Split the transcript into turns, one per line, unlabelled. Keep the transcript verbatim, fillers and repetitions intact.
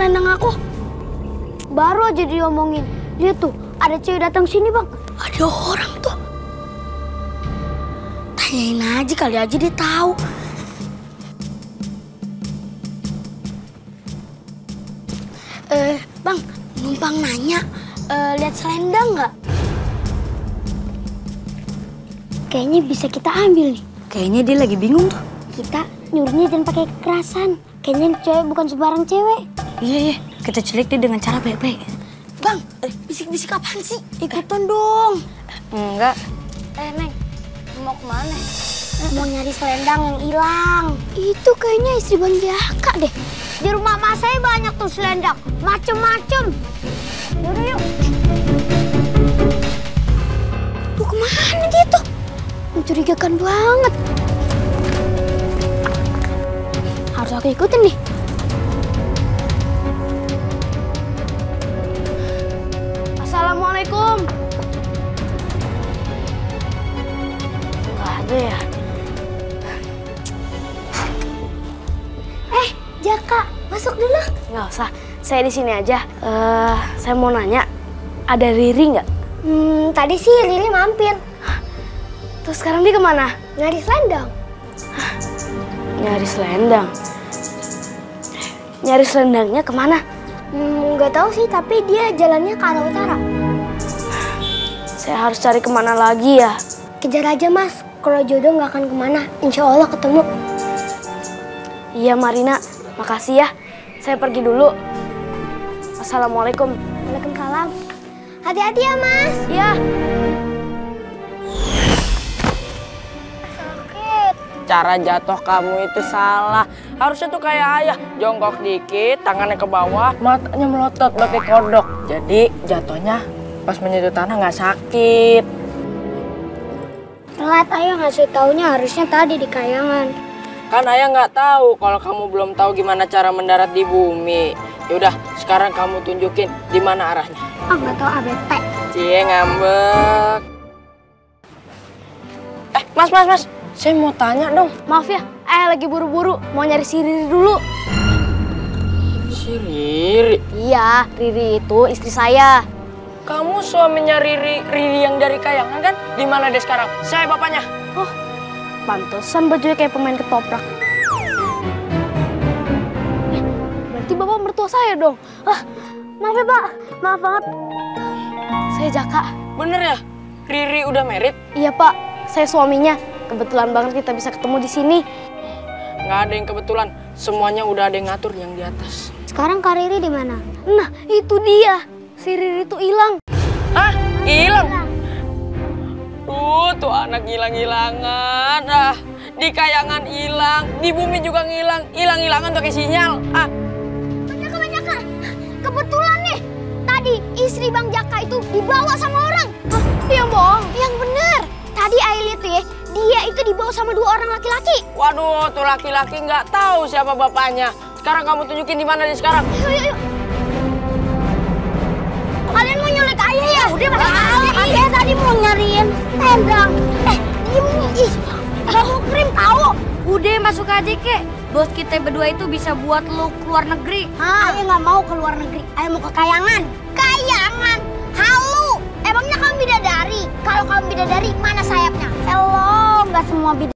selendang aku. Baru aja diomongin. Lihat tuh, ada cewek datang sini, Bang. Ada orang tuh. Tanyain aja, kali aja dia tahu. Eh, Bang, numpang nanya, eh, lihat selendang nggak? Kayaknya bisa kita ambil nih.
Kayaknya dia lagi bingung tuh.
Kita nyuruhnya jangan pakai kekerasan. Kayaknya cewek bukan sembarang cewek.
Iya, iya. Kita celik dia dengan cara baik-baik.
Bang, eh, bisik-bisik apaan sih? Ikutan dong.
Enggak.
Eh, Neng, mau kemana? Mau nyari selendang yang hilang. Itu kayaknya istri Bang Jaka deh. Di rumah mas saya banyak tuh selendang. Macem-macem. Yaudah, yuk. Tuh kemana dia tuh? Mencurigakan banget. Harus aku ikutin nih. Assalamualaikum. Gak ada ya. Eh, Jaka, masuk dulu.
Nggak usah, saya di sini aja. Uh, saya mau nanya, ada Riri nggak?
Hmm, tadi sih Lili mampir.
Terus sekarang dia kemana?
Nyari selendang.
Nyari selendang. Nyari selendangnya kemana?
Hmm, nggak tahu sih, tapi dia jalannya ke arah utara.
Saya harus cari kemana lagi ya?
Kejar aja, Mas. Kalau jodoh nggak akan kemana. Insya Allah ketemu.
Iya, Marina. Makasih ya. Saya pergi dulu. Assalamualaikum.
Waalaikumsalam. Hati-hati ya, Mas.
Iya.
Sakit.
Cara jatuh kamu itu salah. Harusnya tuh kayak ayah, jongkok dikit, tangannya ke bawah, matanya melotot pakai kodok. Jadi jatuhnya pas menyentuh tanah nggak sakit.
Telat, ayah ngasih taunya harusnya tadi di kayangan.
Kan ayah nggak tahu kalau kamu belum tahu gimana cara mendarat di bumi. Yaudah, sekarang kamu tunjukin di mana arahnya.
Oh, nggak tahu A B P.
Cie ngambek. Eh, mas, mas, mas. Saya mau tanya dong.
Maaf ya, ayah lagi buru-buru. Mau nyari si Riri dulu.
Si Riri?
Iya, Riri itu istri saya.
Kamu suaminya Riri, Riri yang dari kayangan kan? Di mana dia sekarang? Saya bapaknya.
Oh, pantesan bajunya kayak pemain ketoprak. Eh, berarti bapak mertua saya dong. Ah, maaf ya Pak, maaf banget. Saya Jaka.
Bener ya? Riri udah married?
Iya Pak, saya suaminya. Kebetulan banget kita bisa ketemu di sini.
Nggak ada yang kebetulan, semuanya udah ada yang ngatur yang di atas.
Sekarang Kak Riri di mana?
Nah, itu dia. Si Riri itu hilang.
Hah? Hilang? Uh, tuh anak hilang-hilangan. Ah, di kayangan hilang, di bumi juga ngilang. Hilang-hilangan pakai sinyal. Ah.
Banyak Jaka. Kebetulan nih, tadi istri Bang Jaka itu dibawa sama orang.
Hah? Iya, bohong.
Yang bener. Tadi Ayah lihat tuh ya, dia itu dibawa sama dua orang laki-laki.
Waduh, tuh laki-laki nggak tahu siapa bapaknya. Sekarang kamu tunjukin di mana dia sekarang.
Yuk, yuk, yuk. Kalian mau nyulik Ayah ya? Udah masuk aja. Ayah tadi mau nyariin selendang. Eh, diem nih. Ih, kamu krim tahu.
Udah masuk aja kek. Bos kita berdua itu bisa buat lu keluar negeri.
Hah? Ayah nggak mau ke luar negeri. Ayah mau ke kayangan. Kayangan? Halu. Emangnya kamu bidadari? Kalau kamu bidadari, mana sayapnya? Hello, nggak semua bidadari.